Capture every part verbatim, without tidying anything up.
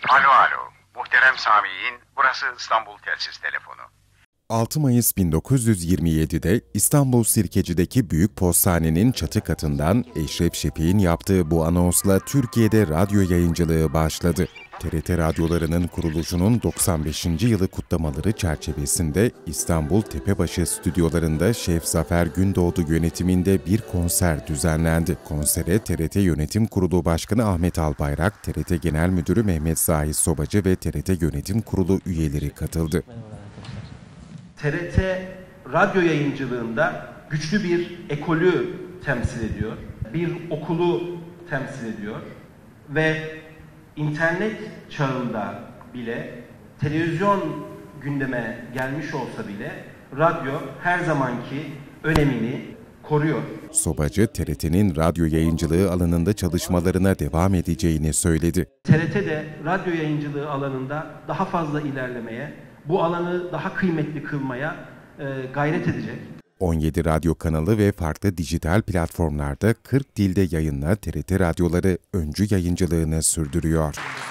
Alo alo. Muhterem Sami'in, burası İstanbul Telsiz Telefonu. altı Mayıs bin dokuz yüz yirmi yedi'de İstanbul Sirkeci'deki Büyük Postane'nin çatı katından Eşref Şefik'in yaptığı bu anonsla Türkiye'de radyo yayıncılığı başladı. T R T radyolarının kuruluşunun doksan beşinci yılı kutlamaları çerçevesinde İstanbul Tepebaşı stüdyolarında Şef Zafer Gündoğdu yönetiminde bir konser düzenlendi. Konsere T R T Yönetim Kurulu Başkanı Ahmet Albayrak, T R T Genel Müdürü Mehmet Zahit Sobacı ve T R T Yönetim Kurulu üyeleri katıldı. T R T radyo yayıncılığında güçlü bir ekolü temsil ediyor, bir okulu temsil ediyor ve internet çağında bile, televizyon gündeme gelmiş olsa bile radyo her zamanki önemini koruyor. Sobacı, T R T'nin radyo yayıncılığı alanında çalışmalarına devam edeceğini söyledi. T R T de radyo yayıncılığı alanında daha fazla ilerlemeye, bu alanı daha kıymetli kılmaya e, gayret edecek. on yedi radyo kanalı ve farklı dijital platformlarda kırk dilde yayınla T R T radyoları öncü yayıncılığını sürdürüyor.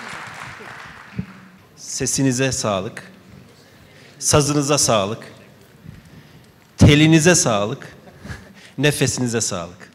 Sesinize sağlık, sazınıza sağlık, telinize sağlık, nefesinize sağlık.